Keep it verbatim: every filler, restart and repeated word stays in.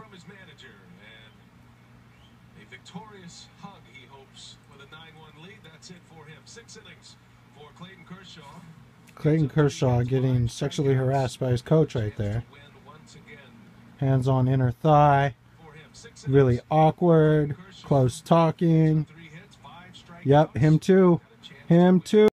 from his manager, and a victorious hug, he hopes, with a nine one lead. That's it for him. Six innings for Clayton Kershaw. Clayton Kershaw getting sexually harassed by his coach right there. Hands on inner thigh. Really awkward. Close talking. Yep, him too. Him too.